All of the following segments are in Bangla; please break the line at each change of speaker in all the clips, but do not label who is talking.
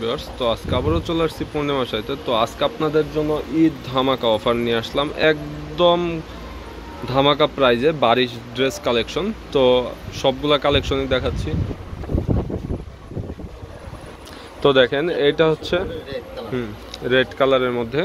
ভিউয়ার্স, তো আজকে আবারও চলে আসছি পূর্ণিমা সাইতে। তো আজকে আপনাদের জন্য ঈদ ধামাকা অফার নিয়ে আসলাম, একদম ধামাকা প্রাইজে বারিশ ড্রেস কালেকশন। তো সবগুলা কালেকশনই দেখাচ্ছি। তো দেখেন, এটা হচ্ছে রেড কালারের মধ্যে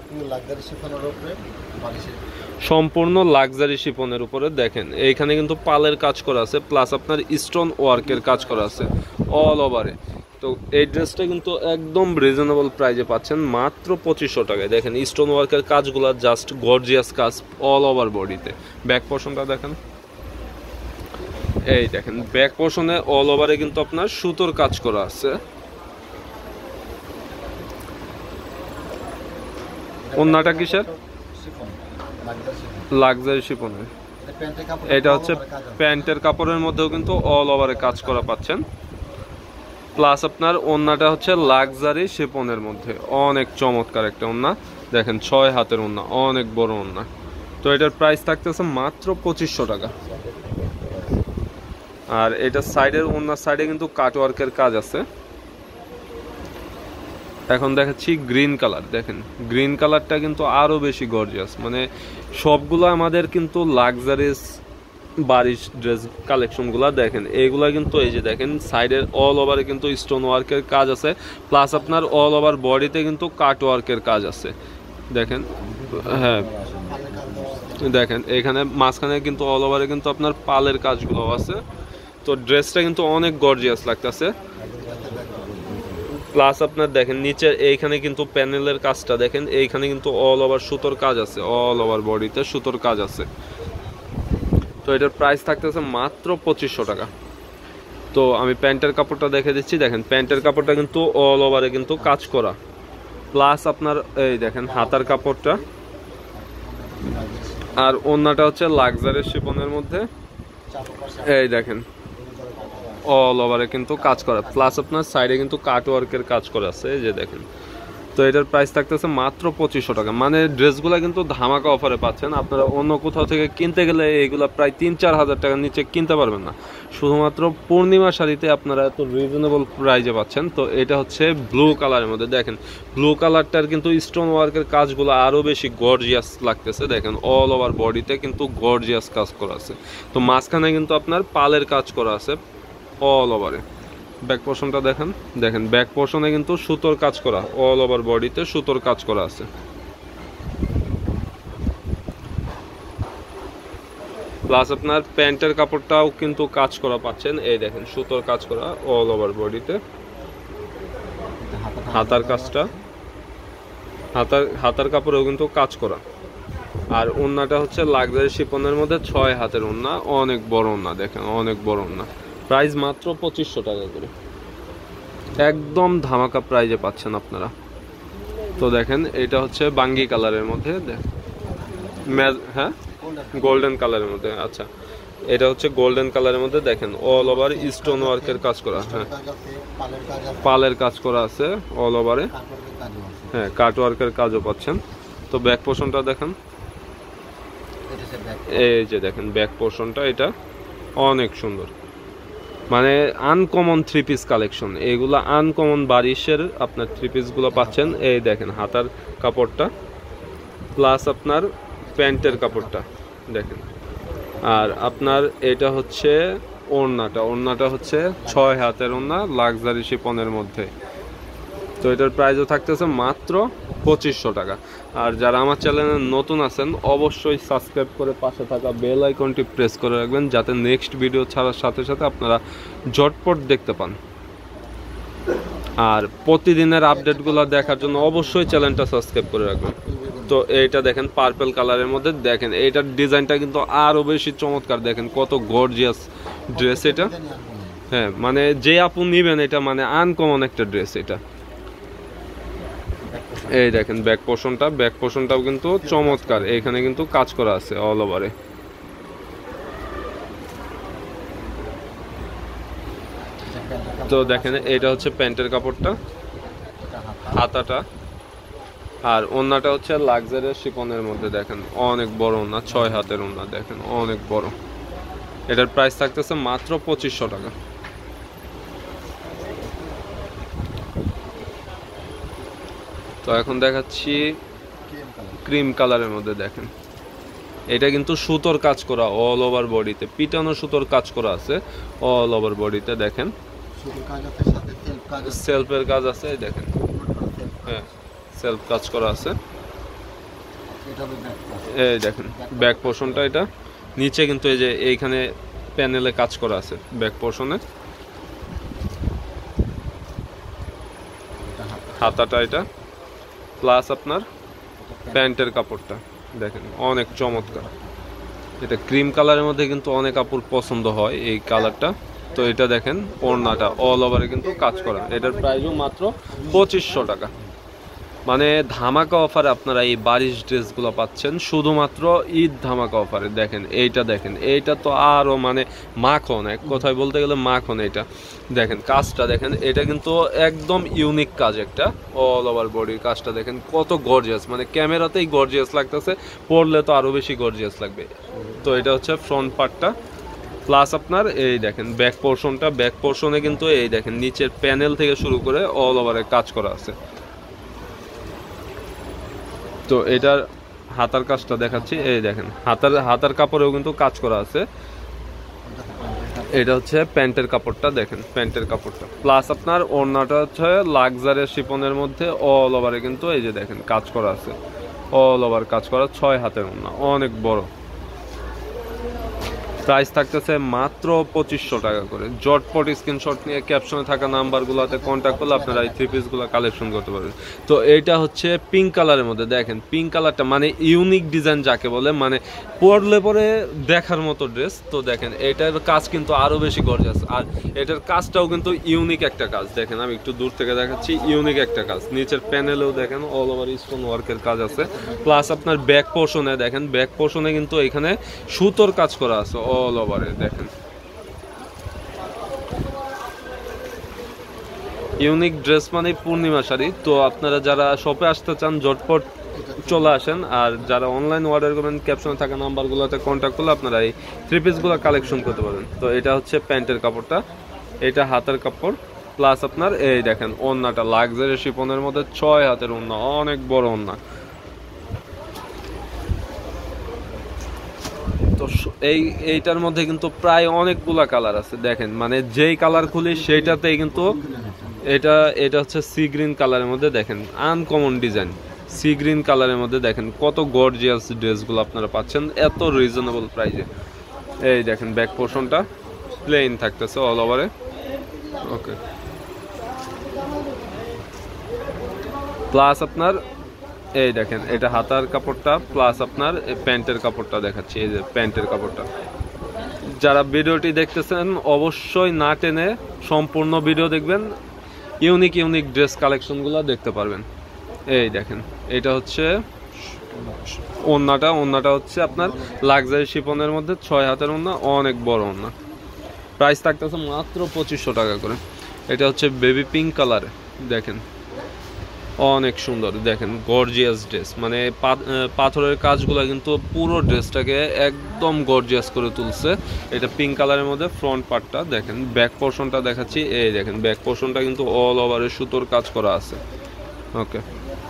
সম্পূর্ণ লাক্সারি শিফনের উপরে। দেখেন এইখানে কিন্তু পালের কাজ করা আছে, প্লাস আপনার স্টোন ওয়ার্কের কাজ করা আছে অল ওভারে। তো এই ড্রেসটা কিন্তু একদম রিজনেবল প্রাইজে পাচ্ছেন, মাত্র 2500 টাকায়। দেখেন স্টোন ওয়ার্কের কাজগুলো জাস্ট গর্জিয়াস কাজ অল ওভার বডিতে। ব্যাক পোর্শনটা দেখেন, এই দেখেন ব্যাক পোর্শনে অল ওভারে কিন্তু আপনার সুতোর কাজ করা আছে। ওন্নাটা কিসের? লাক্সারি শিফনের। এটা হচ্ছে প্যান্টের কাপড়ের মধ্যেও কিন্তু অল ওভারে কাজ করা পাচ্ছেন, প্লাস আপনার ওন্নাটা হচ্ছে লাক্সারি শিফনের মধ্যে। অনেক চমৎকার একটা ওন্না, দেখেন 6 হাতের ওন্না, অনেক বড় ওন্না। তো এটার প্রাইস থাকতেছে মাত্র 2500 টাকা। আর এটা সাইডের ওন্নার সাইডে কিন্তু কাটওয়ার্কের কাজ আছে। এখন দেখাচ্ছি গ্রিন কালার। দেখেন গ্রিন কালারটা কিন্তু আরো বেশি গর্জিয়াস, মানে সবগুলো আমাদের কিন্তু লাক্সারিস বারিশ ড্রেস কালেকশনগুলো। দেখেন এইগুলা কিন্তু এই যে দেখেন সাইডের অল ওভারে কিন্তু স্টোন ওয়ার্কের কাজ আছে, প্লাস আপনার অল ওভার বডিতে কিন্তু কাট ওয়ার্কের কাজ আছে। দেখেন, হ্যাঁ দেখেন এখানে মাঝখানে কিন্তু অল ওভারে কিন্তু আপনার পালের কাজগুলো আছে। তো ড্রেসটা কিন্তু অনেক গর্জিয়াস লাগতেছে। প্লাস আপনার দেখেন নিচের এইখানে কিন্তু প্যানেলের কাজটা দেখেন, এইখানে কিন্তু অল ওভার সুতোর কাজ আছে, অল ওভার বডিতে সুতোর কাজ আছে। তো এটার প্রাইস থাকতেছে মাত্র 2500 টাকা। তো আমি প্যান্টের কাপড়টা দেখে দিচ্ছি। দেখেন প্যান্টের কাপড়টা কিন্তু অল ওভারে কিন্তু কাজ করা, প্লাস আপনার এই দেখেন হাতার কাপড়টা, আর ওন্নাটা হচ্ছে লাক্সারি শিফনের মধ্যে। এই দেখেন অল ওভারে কিন্তু কাজ করা, প্লাস আপনার সাইডে কিন্তু কাট ওয়ার্কের কাজ করা আছে, এই যে দেখেন। তো এটার প্রাইস থাকতেছে মাত্র 2500 টাকা। মানে ড্রেসগুলো কিন্তু ধামাকা অফারে পাচ্ছেন। আপনারা অন্য কোথাও থেকে কিনতে গেলে এইগুলো প্রায় 3-4 হাজার টাকার নিচে কিনতে পারবেন না, শুধুমাত্র পূর্ণিমা শাড়িতে আপনারা এত রিজনেবল প্রাইজে পাচ্ছেন। তো এটা হচ্ছে ব্লু কালারের মধ্যে। দেখেন ব্লু কালারটার কিন্তু স্টোন ওয়ার্কের কাজগুলো আরও বেশি গর্জিয়াস লাগতেছে। দেখেন অল ওভার বডিতে কিন্তু গর্জিয়াস কাজ করা আছে। তো মাঝখানে কিন্তু আপনার পালের কাজ করা আছে অল ওভারে। ব্যাক পোর্শনটা দেখেন, দেখেন ব্যাক পোর্শনে কিন্তু সুতোর কাজ করা, অল ওভার বডিতে সুতোর কাজ করা আছে। প্লাস আপনার প্যান্টের কাপড়টাও কিন্তু কাজ করা পাচ্ছেন, এই দেখেন সুতোর কাজ করা অল ওভার বডিতে। হাতার কাজটা, হাতার কাপড়েও কিন্তু কাজ করা। আর ওন্নাটা হচ্ছে লাক্সারি শিফনের মধ্যে 6 হাতের ওন্না, অনেক বড় ওন্না। দেখেন অনেক বড় ওন্না। প্রাইস মাত্র 2500 টাকা করে, একদম ধামাকা প্রাইজে পাচ্ছেন আপনারা। তো দেখেন এটা হচ্ছে বাঙ্গি কালারের মধ্যে, হ্যাঁ গোল্ডেন কালারের মধ্যে। আচ্ছা, এটা হচ্ছে গোল্ডেন কালারের মধ্যে। দেখেন অল ওভার স্টোন ওয়ার্কের কাজ করা, হ্যাঁ পালের কাজ করা আছে অল ওভারে, হ্যাঁ কাট ওয়ার্কের কাজও পাচ্ছেন। তো ব্যাক পোর্শনটা দেখেন, এই যে দেখেন ব্যাক পোর্শনটা, এটা অনেক সুন্দর, মানে আনকমন থ্রি পিস কালেকশন। এইগুলা আনকমন বারিশের আপনার থ্রি পিসগুলো পাচ্ছেন। এই দেখেন হাতার কাপড়টা, প্লাস আপনার প্যান্টের কাপড়টা দেখেন। আর আপনার এটা হচ্ছে ওড়নাটা হচ্ছে 6 হাতের ওড়না লাক্সারি শিফনের মধ্যে। তো এটার প্রাইসও থাকতেছে মাত্র 2500 টাকা। আর যারা আমার চ্যানেলে নতুন আছেন অবশ্যই সাবস্ক্রাইব করে পাশে থাকা বেল আইকনটি প্রেস করে রাখবেন, যাতে নেক্সট ভিডিও ছাড়ার সাথে সাথে আপনারা ঝটপট দেখতে পান। আর প্রতিদিনের আপডেটগুলো দেখার জন্য অবশ্যই চ্যানেলটা সাবস্ক্রাইব করে রাখবেন। তো এইটা দেখেন পার্পল কালারের মধ্যে। দেখেন এইটার ডিজাইনটা কিন্তু আরও বেশি চমৎকার। দেখেন কত গর্জিয়াস ড্রেস এটা, হ্যাঁ মানে যে আপু নিবেন এটা মানে আনকমন একটা ড্রেস এটা। এই দেখেন ব্যাক পোর্শনটাও কিন্তু চমৎকার, এখানে কিন্তু কাজ করা আছে অল ওভারে। তো দেখেন এটা হচ্ছে প্যান্টের কাপড়টা, হাতাটা, আর ওন্নাটা হচ্ছে লাক্সারি শিফনের মধ্যে। দেখেন অনেক বড় ওন্না, 6 হাতের ওন্না, দেখেন অনেক বড়। এটার প্রাইস থাকতেছে মাত্র 2500 টাকা। তো এখন দেখাচ্ছি ক্রিম কালারের মধ্যে দেখেন, এটা কিন্তু সুতোর কাজ করা অল ওভার বডিতে, পিটানো সুতোর কাজ করা আছে অল ওভার বডিতে দেখেন, সেলফের কাজ আছে দেখেন, হ্যাঁ সেলফ কাজ করা আছে। এই দেখেন ব্যাক পোর্শনটা, এটা নিচে কিন্তু এই যে এইখানে প্যানেলে কাজ করা আছে ব্যাক পোর্শনে। হাতাটা এটা, প্লাস আপনার প্যান্টের কাপড়টা দেখেন অনেক চমৎকার। এটা ক্রিম কালারের মধ্যে কিন্তু অনেক কাপড় পছন্দ হয় এই কালারটা। তো এটা দেখেন ওড়নাটা অল ওভারে কিন্তু কাজ করা, এটার প্রাইসও মাত্র 2500 টাকা। মানে ধামাকা অফারে আপনারা এই বারিশ ড্রেসগুলো পাচ্ছেন শুধুমাত্র ঈদ ধামাকা অফারে। দেখেন এইটা, দেখেন এইটা তো আরও মানে মাখন, এক কথায় বলতে গেলে মাখন। এটা দেখেন কাজটা দেখেন, এটা কিন্তু একদম ইউনিক কাজ একটা, অল ওভার বডির কাজটা দেখেন কত গর্জিয়াস, মানে ক্যামেরাতেই গর্জিয়াস লাগতেছে, পরলে তো আরও বেশি গর্জিয়াস লাগবে। তো এটা হচ্ছে ফ্রন্ট পার্টটা, প্লাস আপনার এই দেখেন ব্যাক পোর্শনটা, ব্যাক পোর্শনে কিন্তু এই দেখেন নিচের প্যানেল থেকে শুরু করে অল ওভারে কাজ করা আছে। তো এটার হাতার কাজটা দেখাচ্ছি, এই দেখেন হাতার কাপড়েও কিন্তু কাজ করা আছে। এটা হচ্ছে প্যান্টের কাপড়টা, দেখেন প্যান্টের কাপড়টা, প্লাস আপনার ওড়নাটা হচ্ছে লাক্সারি শিফনের মধ্যে অল ওভারে কিন্তু এই যে দেখেন কাজ করা আছে, অল ওভার কাজ করা, 6 হাতের ওড়না, অনেক বড়। প্রাইস থাকতেছে মাত্র 2500 টাকা করে। জটপট স্ক্রিনশট নিয়ে ক্যাপশনে থাকা নাম্বারগুলোতে কন্ট্যাক্ট করলে আপনারা এই থ্রি পিসগুলো কালেকশন করতে পারবেন। তো এইটা হচ্ছে পিঙ্ক কালারের মধ্যে, দেখেন পিঙ্ক কালারটা মানে ইউনিক ডিজাইন যাকে বলে, মানে পরলে পরে দেখার মতো ড্রেস। তো দেখেন এটার কাজ কিন্তু আরও বেশি গর্জিয়াস, আর এটার কাজটাও কিন্তু ইউনিক একটা কাজ। দেখেন আমি একটু দূর থেকে দেখাচ্ছি, ইউনিক একটা কাজ। নিচের প্যানেলেও দেখেন অল ওভার স্টোন ওয়ার্কের কাজ আছে, প্লাস আপনার ব্যাক পোর্শনে দেখেন, ব্যাক পোর্শনে কিন্তু এখানে সুতোর কাজ করা আছে অল ওভারে। দেখেন ইউনিক ড্রেস মানে পূর্ণিমা শাড়ি। তো আপনারা যারা শপে আসতে চান ঝটপট চলে আসেন, আর যারা অনলাইন অর্ডার করবেন ক্যাপশনে থাকা নাম্বারগুলোতে কন্ট্যাক্ট করলে আপনারা এই থ্রি পিসগুলো কালেকশন করতে পারবেন। তো এটা হচ্ছে প্যান্টের কাপড়টা, এটা হাতের কাপড়, প্লাস আপনার এই দেখেন ওড়নাটা লাক্সারি শিফনের মধ্যে 6 হাতের ওড়না, অনেক বড় ওড়না। তো এইটার মধ্যে কিন্তু প্রায় অনেকগুলা কালার আছে দেখেন, মানে যেই কালার খুলি সেইটাতেই কিন্তু এটা হচ্ছে সি গ্রিন কালারের মধ্যে, দেখেন আনকমন ডিজাইন, সি গ্রিন কালারের মধ্যে দেখেন কত গর্জিয়াস ড্রেসগুলো আপনারা পাচ্ছেন এত রিজনেবল প্রাইসে। এই দেখেন ব্যাক পোর্শনটা প্লেন থাকতেছে অল ওভারে, ওকে, প্লাস আপনার এই দেখেন এটা হাতার কাপড়টা, প্লাস আপনার প্যান্টের কাপড়টা দেখাচ্ছি, এই যে প্যান্টের কাপড়টা। যারা ভিডিওটি দেখতেছেন অবশ্যই না টেনে সম্পূর্ণ ভিডিও দেখবেন, ইউনিক ইউনিক ড্রেস কালেকশনগুলো দেখতে পারবেন। এই দেখেন এটা হচ্ছে ওড়নাটা হচ্ছে আপনার লাক্সারি শিফনের মধ্যে 6 হাতের ওড়না, অনেক বড় ওড়না। প্রাইস থাকতেছে মাত্র 2500 টাকা করে। এটা হচ্ছে বেবি পিঙ্ক কালারে, দেখেন অনেক সুন্দর, দেখেন গর্জিয়াস ড্রেস, মানে পাথরের কাজগুলো কিন্তু পুরো ড্রেসটাকে একদম গর্জিয়াস করে তুলছে। এটা পিঙ্ক কালারের মধ্যে ফ্রন্ট পার্টটা দেখেন, ব্যাক পোর্শনটা দেখাচ্ছি, এই দেখেন ব্যাক পোর্শনটা কিন্তু অল ওভারে সুতোর কাজ করা আছে, ওকে।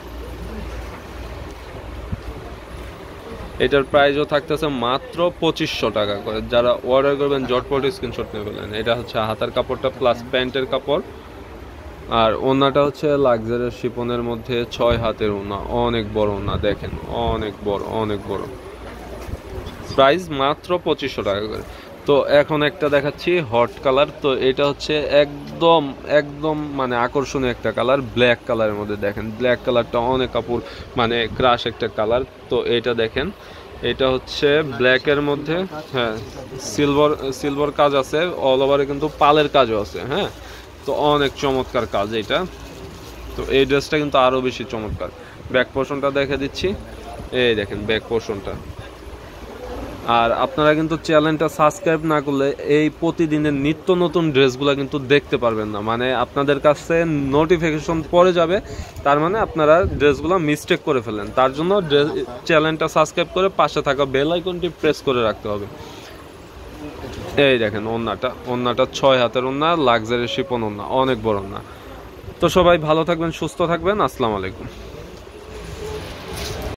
এটার প্রাইসও থাকতেছে মাত্র 2500 টাকা করে। যারা অর্ডার করবেন ঝটপট স্ক্রিনশট নিয়ে ফেলেন। এটা হচ্ছে হাতার কাপড়টা, প্লাস প্যান্টের কাপড়, আর ওড়নাটা হচ্ছে লাক্সারি শিফনের মধ্যে 6 হাতের ওড়না, অনেক বড় ওড়না, দেখেন অনেক বড়, অনেক বড়। প্রাইস মাত্র 2500 টাকা করে। তো এখন একটা দেখাচ্ছি হট কালার। তো এটা হচ্ছে একদম একদম মানে আকর্ষণীয় একটা কালার, ব্ল্যাক কালারের মধ্যে। দেখেন ব্ল্যাক কালারটা অনেক কাপড় মানে ক্রাশ একটা কালার। তো এটা দেখেন, এটা হচ্ছে ব্ল্যাকের মধ্যে, হ্যাঁ সিলভার কাজ আছে অল ওভারে, কিন্তু পালের কাজও আছে, হ্যাঁ। তো অনেক চমৎকার কাজ এটা। তো এই ড্রেসটা কিন্তু আরও বেশি চমৎকার। ব্যাক পোর্শনটা দেখে দিচ্ছি, এই দেখেন ব্যাক পোর্শনটা। আর আপনারা কিন্তু চ্যানেলটা সাবস্ক্রাইব না করলে এই প্রতিদিনের নিত্য নতুন ড্রেসগুলো কিন্তু দেখতে পারবেন না, মানে আপনাদের কাছে নোটিফিকেশন পড়ে যাবে, তার মানে আপনারা ড্রেসগুলো মিস্টেক করে ফেলেন। তার জন্য চ্যানেলটা সাবস্ক্রাইব করে পাশে থাকা বেল আইকনটি প্রেস করে রাখতে হবে। এই দেখেন ওড়নাটা 6 হাতের ওড়না, লাক্সারি শিফন ওড়না, অনেক বড় ওড়না। তো সবাই ভালো থাকবেন, সুস্থ থাকবেন, আসসালামু আলাইকুম।